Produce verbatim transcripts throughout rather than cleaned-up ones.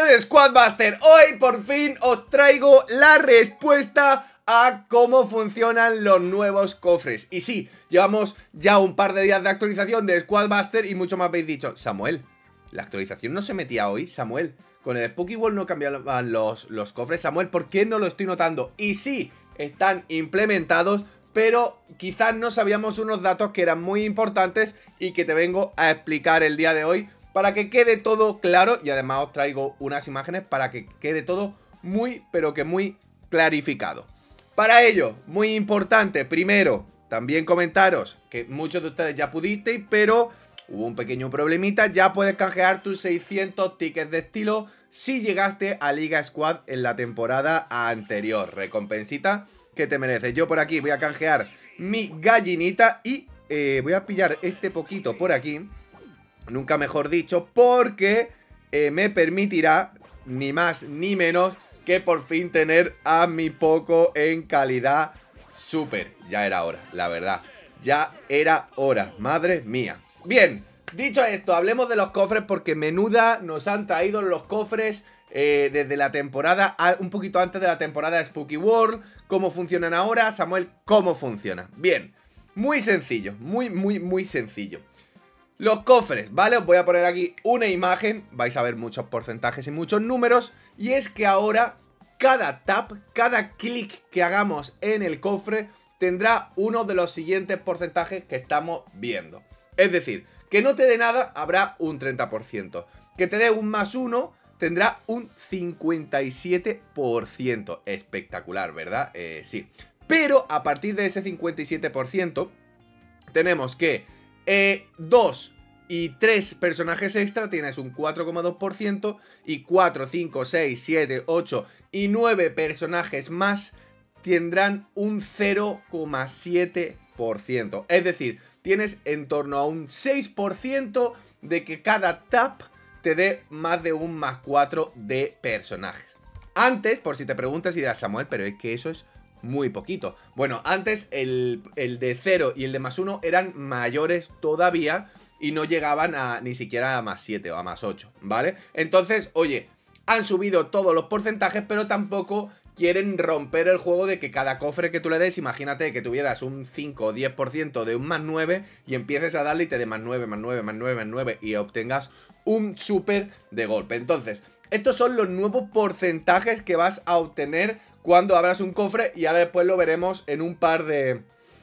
de Squadbuster. Hoy por fin os traigo la respuesta a cómo funcionan los nuevos cofres. Y sí, llevamos ya un par de días de actualización de Squadbuster y mucho me habéis dicho: Samuel, la actualización no se metía hoy, Samuel. Con el Spooky World no cambiaban los, los cofres, Samuel, ¿por qué no lo estoy notando? Y sí, están implementados, pero quizás no sabíamos unos datos que eran muy importantes y que te vengo a explicar el día de hoy para que quede todo claro. Y además os traigo unas imágenes para que quede todo muy, pero que muy clarificado. Para ello, muy importante, primero, también comentaros que muchos de ustedes ya pudisteis, pero hubo un pequeño problemita. Ya puedes canjear tus seiscientos tickets de estilo si llegaste a Liga Squad en la temporada anterior. Recompensita que te mereces. Yo por aquí voy a canjear mi gallinita y eh, voy a pillar este poquito por aquí, nunca mejor dicho, porque eh, me permitirá, ni más ni menos, que por fin tener a mi Poco en calidad super. Ya era hora, la verdad. Ya era hora, madre mía. Bien, dicho esto, hablemos de los cofres porque menuda nos han traído los cofres eh, desde la temporada, a, un poquito antes de la temporada de Spooky World. ¿Cómo funcionan ahora? Samuel, ¿cómo funciona? Bien, muy sencillo, muy, muy, muy sencillo. Los cofres, ¿vale? Os voy a poner aquí una imagen, vais a ver muchos porcentajes y muchos números. Y es que ahora cada tap, cada clic que hagamos en el cofre tendrá uno de los siguientes porcentajes que estamos viendo. Es decir, que no te dé nada, habrá un treinta por ciento. Que te dé un más uno, tendrá un cincuenta y siete por ciento. Espectacular, ¿verdad? Eh, sí. Pero a partir de ese cincuenta y siete por ciento, tenemos que eh, dos y tres personajes extra tienes un cuatro coma dos por ciento. Y cuatro, cinco, seis, siete, ocho y nueve personajes más tendrán un cero coma siete por ciento. Es decir, tienes en torno a un seis por ciento de que cada tap te dé más de un más cuatro de personajes. Antes, por si te preguntas y dirás: Samuel, pero es que eso es muy poquito. Bueno, antes el, el de cero y el de más uno eran mayores todavía y no llegaban a ni siquiera a más siete o a más ocho, ¿vale? Entonces, oye, han subido todos los porcentajes, pero tampoco quieren romper el juego de que cada cofre que tú le des, imagínate que tuvieras un cinco o diez por ciento de un más nueve y empieces a darle y te dé más nueve, más nueve, más nueve, más nueve y obtengas un súper de golpe. Entonces, estos son los nuevos porcentajes que vas a obtener cuando abras un cofre y ahora después lo veremos en un par de,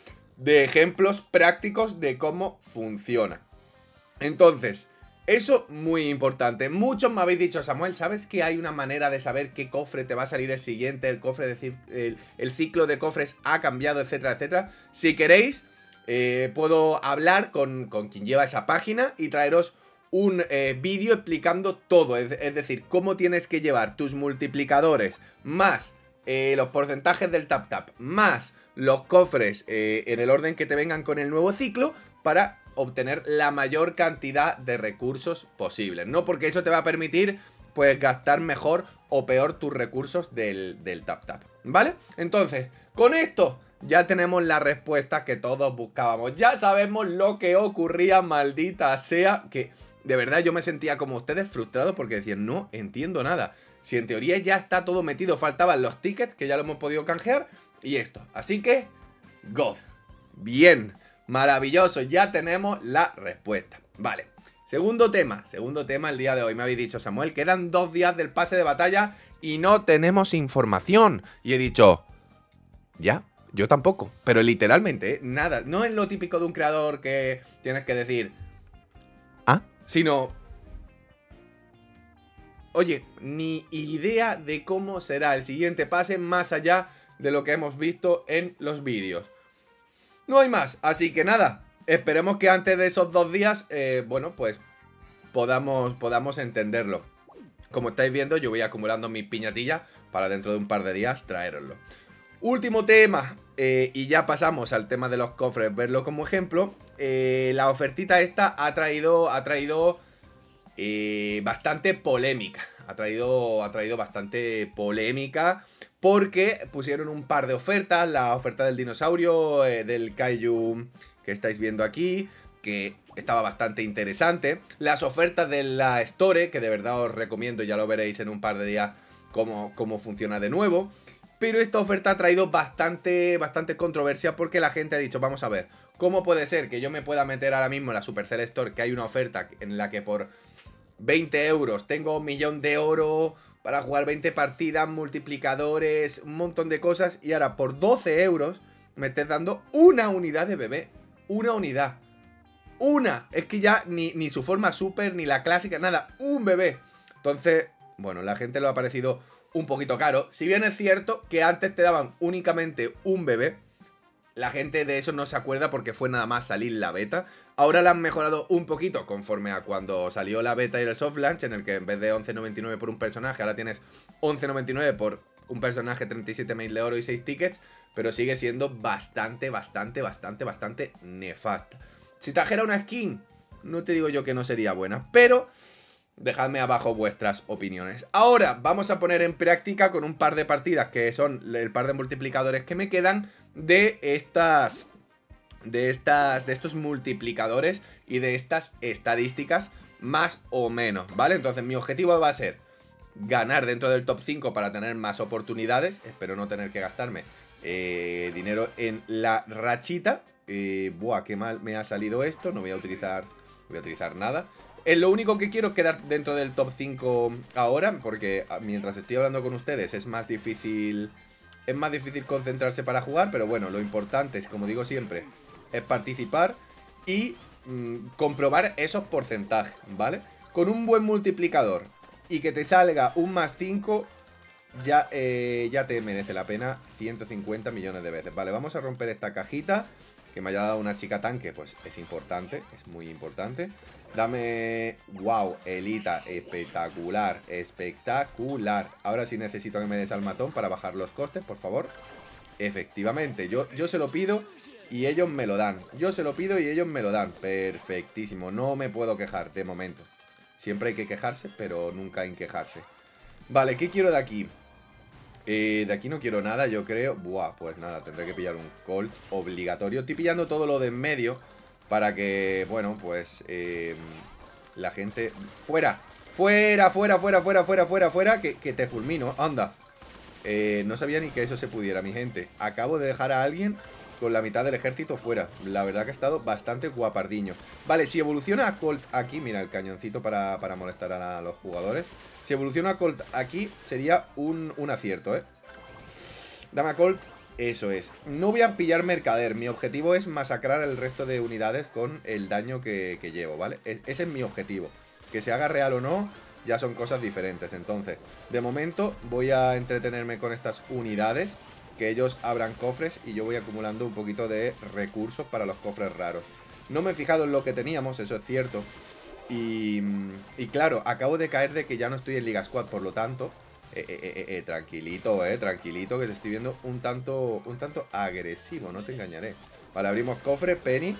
de ejemplos prácticos de cómo funciona. Entonces, eso muy importante. Muchos me habéis dicho: Samuel, ¿sabes que hay una manera de saber qué cofre te va a salir el siguiente? El cofre de el, el ciclo de cofres ha cambiado, etcétera, etcétera. Si queréis, eh, puedo hablar con, con quien lleva esa página y traeros un eh, vídeo explicando todo. Es, es decir, cómo tienes que llevar tus multiplicadores más eh, los porcentajes del tap tap más los cofres eh, en el orden que te vengan con el nuevo ciclo para obtener la mayor cantidad de recursos posibles, ¿no? Porque eso te va a permitir, pues, gastar mejor o peor tus recursos del, del tap tap, ¿vale? Entonces, con esto ya tenemos la respuesta que todos buscábamos. Ya sabemos lo que ocurría, maldita sea, que de verdad yo me sentía como ustedes frustrado porque decían: no entiendo nada. Si en teoría ya está todo metido, faltaban los tickets, que ya lo hemos podido canjear, y esto. Así que, God. Bien. Maravilloso, ya tenemos la respuesta. Vale, segundo tema, segundo tema el día de hoy. Me habéis dicho: Samuel, quedan dos días del pase de batalla y no tenemos información. Y he dicho: ya, yo tampoco. Pero literalmente, ¿eh? Nada, no es lo típico de un creador que tienes que decir ah, sino oye, ni idea de cómo será el siguiente pase más allá de lo que hemos visto en los vídeos. No hay más, así que nada, esperemos que antes de esos dos días, eh, bueno, pues podamos, podamos entenderlo. Como estáis viendo, yo voy acumulando mis piñatillas para dentro de un par de días traeroslo. Último tema, eh, y ya pasamos al tema de los cofres, verlo como ejemplo. Eh, la ofertita esta ha traído, ha traído eh, bastante polémica, ha traído, ha traído bastante polémica. Porque pusieron un par de ofertas, la oferta del dinosaurio, eh, del Kaiju que estáis viendo aquí, que estaba bastante interesante. Las ofertas de la Store, que de verdad os recomiendo, ya lo veréis en un par de días cómo, cómo funciona de nuevo. Pero esta oferta ha traído bastante, bastante controversia porque la gente ha dicho, vamos a ver, ¿cómo puede ser que yo me pueda meter ahora mismo en la Supercell Store, que hay una oferta en la que por veinte euros tengo un millón de oro para jugar veinte partidas, multiplicadores, un montón de cosas, y ahora por doce euros me estés dando una unidad de bebé? Una unidad. Una. Es que ya ni, ni su forma super, ni la clásica, nada. Un bebé. Entonces, bueno, la gente lo ha parecido un poquito caro. Si bien es cierto que antes te daban únicamente un bebé, la gente de eso no se acuerda porque fue nada más salir la beta. Ahora la han mejorado un poquito conforme a cuando salió la beta y el soft launch, en el que en vez de once noventa y nueve por un personaje, ahora tienes once noventa y nueve por un personaje, treinta y siete mil de oro y seis tickets, pero sigue siendo bastante, bastante, bastante, bastante nefasta. Si trajera una skin, no te digo yo que no sería buena, pero dejadme abajo vuestras opiniones. Ahora vamos a poner en práctica con un par de partidas que son el par de multiplicadores que me quedan de estas, de estas, de estos multiplicadores y de estas estadísticas más o menos, ¿vale? Entonces mi objetivo va a ser ganar dentro del top cinco para tener más oportunidades. Espero no tener que gastarme eh, dinero en la rachita. Eh, buah, qué mal me ha salido esto. No voy a utilizar, no voy a utilizar nada. Eh, lo único que quiero es quedar dentro del top cinco ahora, porque mientras estoy hablando con ustedes es más difícil, es más difícil concentrarse para jugar, pero bueno, lo importante es, como digo siempre, es participar y mmm, comprobar esos porcentajes, ¿vale? Con un buen multiplicador y que te salga un más cinco, ya, eh, ya te merece la pena ciento cincuenta millones de veces. Vale, vamos a romper esta cajita. Que me haya dado una chica tanque, pues es importante, es muy importante. Dame... wow, Elita, espectacular, espectacular. Ahora sí necesito que me des al matón para bajar los costes, por favor. Efectivamente, yo, yo se lo pido y ellos me lo dan. Yo se lo pido y ellos me lo dan. Perfectísimo, no me puedo quejar de momento. Siempre hay que quejarse, pero nunca hay que quejarse. Vale, ¿qué quiero de aquí? Eh, de aquí no quiero nada, yo creo. Buah, pues nada, tendré que pillar un Colt obligatorio. Estoy pillando todo lo de en medio para que, bueno, pues eh, la gente... ¡Fuera! ¡Fuera, fuera, fuera, fuera, fuera, fuera, fuera! Que, que te fulmino, anda. eh, No sabía ni que eso se pudiera, mi gente. Acabo de dejar a alguien con la mitad del ejército fuera. La verdad que ha estado bastante guapardiño. Vale, si evoluciona a Colt aquí, mira, el cañoncito para, para molestar a los jugadores. Si evoluciona a Colt aquí, sería un, un acierto, ¿eh? Dame a Colt, eso es. No voy a pillar mercader, mi objetivo es masacrar el resto de unidades con el daño que, que llevo, ¿vale? Es, ese es mi objetivo. Que se haga real o no, ya son cosas diferentes. Entonces, de momento voy a entretenerme con estas unidades, que ellos abran cofres y yo voy acumulando un poquito de recursos para los cofres raros. No me he fijado en lo que teníamos, eso es cierto. Y, y claro, acabo de caer de que ya no estoy en Liga Squad, por lo tanto, eh, eh, eh, eh, tranquilito, eh, tranquilito, que te estoy viendo un tanto, un tanto agresivo, no te engañaré. Vale, abrimos cofre, Penny.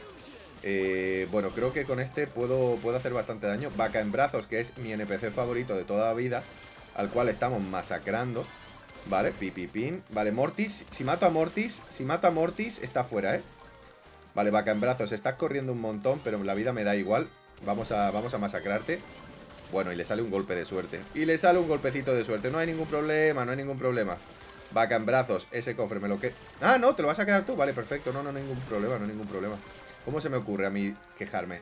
Eh, bueno, creo que con este puedo, puedo hacer bastante daño. Vaca en brazos, que es mi N P C favorito de toda la vida, al cual estamos masacrando. Vale, pipipín. Vale, Mortis, si mato a Mortis, si mato a Mortis, está fuera, eh. Vale, vaca en brazos, estás corriendo un montón, pero la vida me da igual. Vamos a, vamos a masacrarte. Bueno, y le sale un golpe de suerte. Y le sale un golpecito de suerte. No hay ningún problema, no hay ningún problema. Vaca en brazos, ese cofre me lo que... Ah, no, te lo vas a quedar tú. Vale, perfecto. No, no, no hay ningún problema, no hay ningún problema. ¿Cómo se me ocurre a mí quejarme?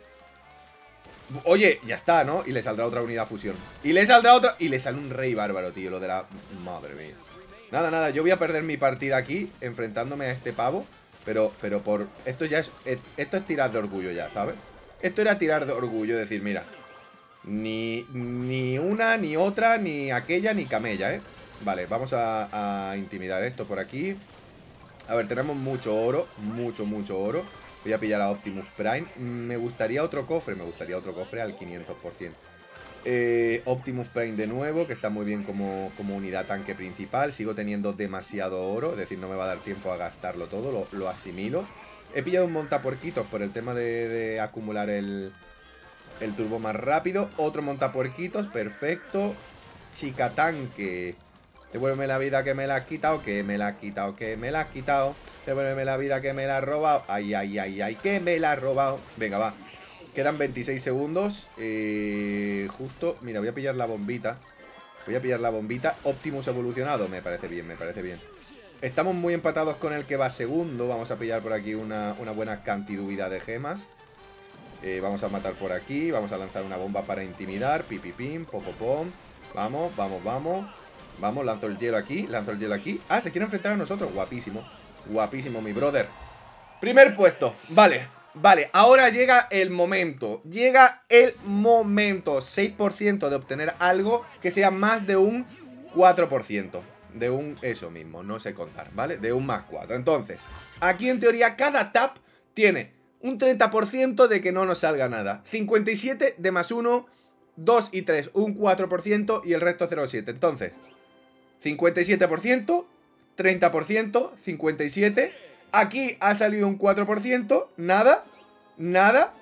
Oye, ya está, ¿no? Y le saldrá otra unidad fusión. Y le saldrá otra... Y le sale un rey bárbaro, tío. Lo de la... Madre mía. Nada, nada, yo voy a perder mi partida aquí enfrentándome a este pavo. Pero, pero por... Esto ya es... Esto es tirar de orgullo ya, ¿sabes? Esto era tirar de orgullo, decir, mira, ni, ni una, ni otra, ni aquella, ni camella, ¿eh? Vale, vamos a, a intimidar esto por aquí. A ver, tenemos mucho oro, mucho, mucho oro. Voy a pillar a Optimus Prime. Me gustaría otro cofre, me gustaría otro cofre al quinientos por ciento. Eh, Optimus Prime de nuevo, que está muy bien como, como unidad tanque principal. Sigo teniendo demasiado oro, es decir, no me va a dar tiempo a gastarlo todo, lo, lo asimilo. He pillado un montapuerquitos por el tema de, de acumular el, el turbo más rápido. Otro montapuerquitos, perfecto. Chica tanque. Devuélveme la vida que me la has quitado, que me la has quitado, que me la has quitado. Devuélveme la vida que me la has robado. Ay, ay, ay, ay, que me la has robado. Venga, va. Quedan veintiséis segundos. Eh, justo, mira, voy a pillar la bombita. Voy a pillar la bombita. Optimus evolucionado, me parece bien, me parece bien. Estamos muy empatados con el que va segundo. Vamos a pillar por aquí una, una buena cantidad de gemas. eh, Vamos a matar por aquí. Vamos a lanzar una bomba para intimidar. Pipipim, popopom. Vamos, vamos, vamos. Vamos, lanzo el hielo aquí, lanzo el hielo aquí. Ah, se quiere enfrentar a nosotros, guapísimo. Guapísimo, mi brother. Primer puesto, vale. Vale, ahora llega el momento. Llega el momento. seis por ciento de obtener algo que sea más de un cuatro por ciento. De un, eso mismo, no sé contar, ¿vale? De un más cuatro. Entonces, aquí en teoría cada tap tiene un treinta por ciento de que no nos salga nada. cincuenta y siete de más uno, dos y tres, un cuatro por ciento y el resto cero coma siete. Entonces, cincuenta y siete por ciento, treinta por ciento, cincuenta y siete por ciento. Aquí ha salido un cuatro por ciento, nada, nada,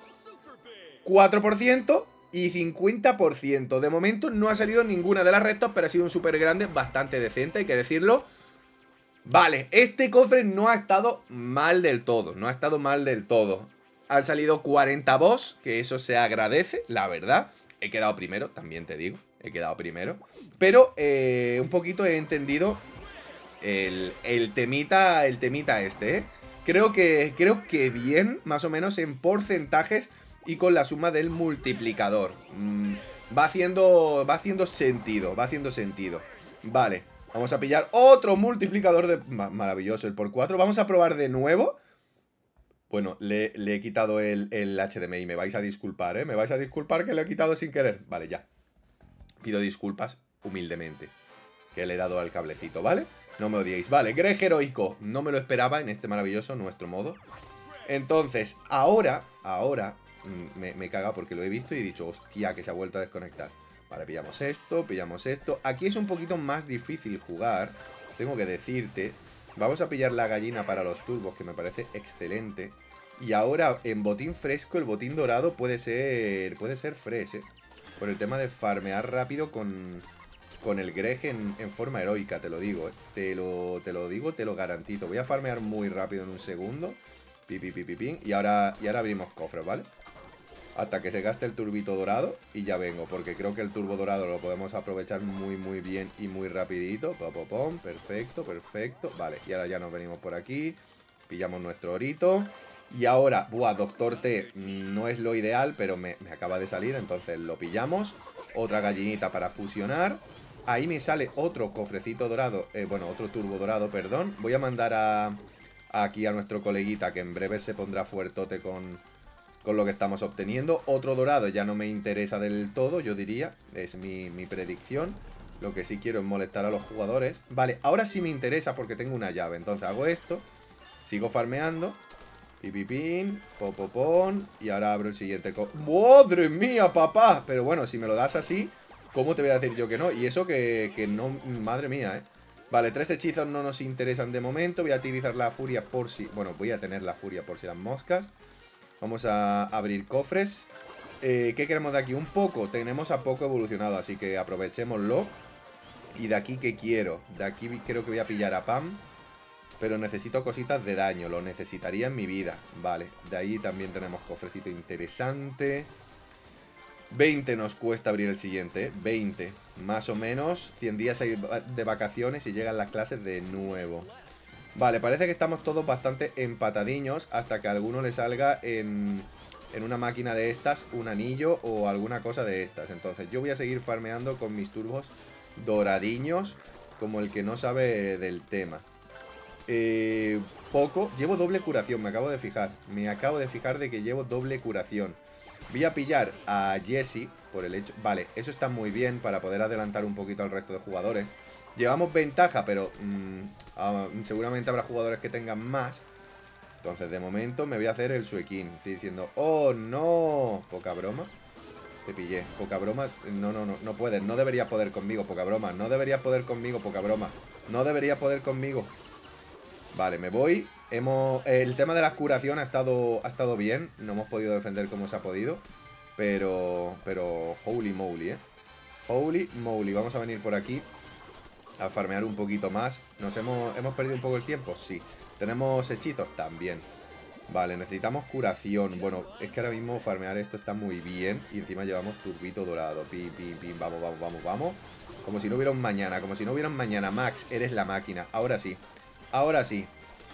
cuatro por ciento y cincuenta por ciento. De momento no ha salido ninguna de las rectas, pero ha sido un súper grande, bastante decente, hay que decirlo. Vale, este cofre no ha estado mal del todo, no ha estado mal del todo. Han salido cuarenta boss, que eso se agradece, la verdad. He quedado primero, también te digo, he quedado primero. Pero eh, un poquito he entendido... El, el temita, el temita este, ¿eh? Creo que, creo que bien, más o menos en porcentajes y con la suma del multiplicador. Mm, va haciendo, va haciendo sentido, va haciendo sentido. Vale, vamos a pillar otro multiplicador de... Maravilloso, el por cuatro. Vamos a probar de nuevo. Bueno, le, le he quitado el, el H D M I, me vais a disculpar, ¿eh? Me vais a disculpar que lo he quitado sin querer. Vale, ya. Pido disculpas humildemente, que le he dado al cablecito, ¿vale? No me odiéis. Vale, Greg heroico. No me lo esperaba en este maravilloso nuestro modo. Entonces, ahora, ahora me, me caga porque lo he visto y he dicho, hostia, que se ha vuelto a desconectar. Vale, pillamos esto, pillamos esto. Aquí es un poquito más difícil jugar, tengo que decirte. Vamos a pillar la gallina para los turbos, que me parece excelente. Y ahora, en botín fresco, el botín dorado puede ser, puede ser fresh, ¿eh? Por el tema de farmear rápido con... Con el Greg en, en forma heroica, te lo digo, ¿eh? Te lo, te lo digo, te lo garantizo. Voy a farmear muy rápido en un segundo. Pi, pi, pi, pi, pin. Y ahora, y ahora abrimos cofres, ¿vale? Hasta que se gaste el turbito dorado y ya vengo, porque creo que el turbo dorado lo podemos aprovechar muy, muy bien y muy rapidito. Pom, pom, pom. Perfecto, perfecto. Vale, y ahora ya nos venimos por aquí. Pillamos nuestro orito. Y ahora, buah, Doctor T no es lo ideal, pero me, me acaba de salir, entonces lo pillamos. Otra gallinita para fusionar. Ahí me sale otro cofrecito dorado, eh, bueno, otro turbo dorado, perdón. Voy a mandar a, a aquí a nuestro coleguita, que en breve se pondrá fuertote con, con lo que estamos obteniendo. Otro dorado ya no me interesa del todo, yo diría, es mi, mi predicción. Lo que sí quiero es molestar a los jugadores. Vale, ahora sí me interesa porque tengo una llave, entonces hago esto, sigo farmeando. Pipipín, popopón. Y ahora abro el siguiente. ¡Madre mía, papá! Pero bueno, si me lo das así, ¿cómo te voy a decir yo que no? Y eso que, que no... Madre mía, ¿eh? Vale, tres hechizos no nos interesan de momento. Voy a utilizar la furia por si... Bueno, voy a tener la furia por si las moscas. Vamos a abrir cofres. eh, ¿Qué queremos de aquí? Un poco. Tenemos a poco evolucionado, así que aprovechémoslo. Y de aquí, ¿qué quiero? De aquí creo que voy a pillar a Pam. Pero necesito cositas de daño, lo necesitaría en mi vida. Vale, de ahí también tenemos cofrecito interesante. veinte nos cuesta abrir el siguiente, ¿eh? veinte, más o menos. cien días de vacaciones y llegan las clases de nuevo. Vale, parece que estamos todos bastante empatadiños hasta que a alguno le salga en, en una máquina de estas un anillo o alguna cosa de estas. Entonces yo voy a seguir farmeando con mis turbos doradiños como el que no sabe del tema. Eh, poco, llevo doble curación, me acabo de fijar. Me acabo de fijar de que llevo doble curación. Voy a pillar a Jesse por el hecho... Vale, eso está muy bien para poder adelantar un poquito al resto de jugadores. Llevamos ventaja, pero mmm, uh, seguramente habrá jugadores que tengan más. Entonces, de momento me voy a hacer el suequín. Estoy diciendo, oh, no. Poca broma. Te pillé. Poca broma. No, no, no, no puedes. No deberías poder conmigo, poca broma. No deberías poder conmigo, poca broma. No deberías poder conmigo. Vale, me voy. Hemos, el tema de la curación ha estado, ha estado bien. No hemos podido defender como se ha podido. Pero, pero, holy moly, eh. Holy moly. Vamos a venir por aquí a farmear un poquito más. Nos hemos, hemos perdido un poco el tiempo, sí. Tenemos hechizos también. Vale, necesitamos curación. Bueno, es que ahora mismo farmear esto está muy bien. Y encima llevamos turbito dorado. Pim, pim, pim, vamos, vamos, vamos, vamos. Como si no hubiera un mañana, como si no hubiera un mañana. Max, eres la máquina. Ahora sí, ahora sí.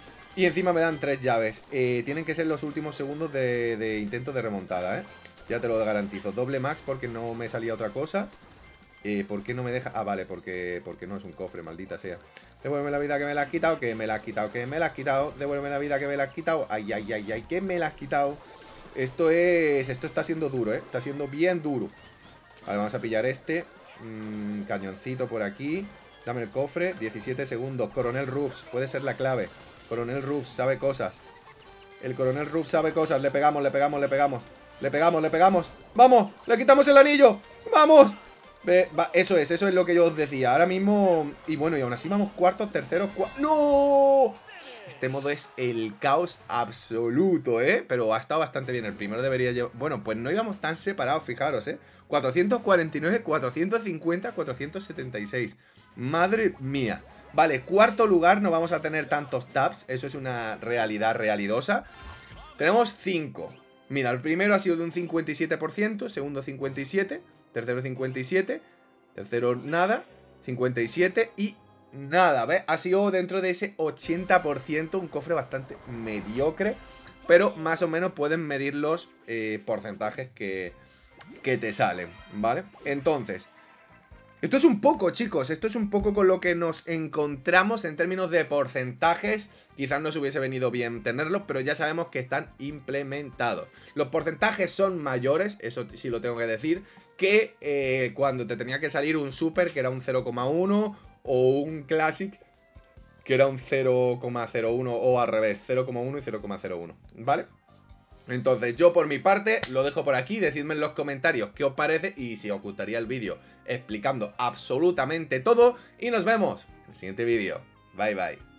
Y encima me dan tres llaves. eh, Tienen que ser los últimos segundos de, de intento de remontada, ¿eh? Ya te lo garantizo. Doble max porque no me salía otra cosa. eh, ¿Por qué no me deja? Ah, vale, porque, porque no es un cofre, maldita sea. Devuélveme la vida que me la has quitado, que me la has quitado, que me la has quitado. Devuélveme la vida que me la has quitado. Ay, ay, ay, ay, que me la has quitado. Esto es... Esto está siendo duro, ¿eh? Está siendo bien duro. Vale, vamos a pillar este. Mm, cañoncito por aquí. Dame el cofre. diecisiete segundos. Coronel Ruffs. Puede ser la clave. Coronel Ruffs sabe cosas. El Coronel Ruffs sabe cosas. Le pegamos, le pegamos, le pegamos. Le pegamos, le pegamos. ¡Vamos! ¡Le quitamos el anillo! ¡Vamos! Ve, va, eso es, eso es lo que yo os decía. Ahora mismo... Y bueno, y aún así vamos cuartos, terceros, cuartos... ¡No! Este modo es el caos absoluto, ¿eh? Pero ha estado bastante bien. El primero debería llevar... Bueno, pues no íbamos tan separados, fijaros, ¿eh? cuatrocientos cuarenta y nueve, cuatrocientos cincuenta, cuatrocientos setenta y seis. Madre mía. Vale, cuarto lugar, no vamos a tener tantos tabs. Eso es una realidad realidosa. Tenemos cinco. Mira, el primero ha sido de un cincuenta y siete por ciento, segundo cincuenta y siete, tercero cincuenta y siete, tercero nada, cincuenta y siete y nada, ¿ves? Ha sido dentro de ese ochenta por ciento, un cofre bastante mediocre, pero más o menos pueden medir los eh, porcentajes que, que te salen, ¿vale? Entonces... Esto es un poco, chicos, esto es un poco con lo que nos encontramos en términos de porcentajes. Quizás nos hubiese venido bien tenerlos, pero ya sabemos que están implementados. Los porcentajes son mayores, eso sí lo tengo que decir, que eh, cuando te tenía que salir un Super, que era un cero coma uno, o un Classic, que era un cero coma cero uno, o al revés, cero coma uno y cero coma cero uno, ¿vale? Entonces yo por mi parte lo dejo por aquí, decidme en los comentarios qué os parece y si os gustaría el vídeo explicando absolutamente todo y nos vemos en el siguiente vídeo. Bye bye.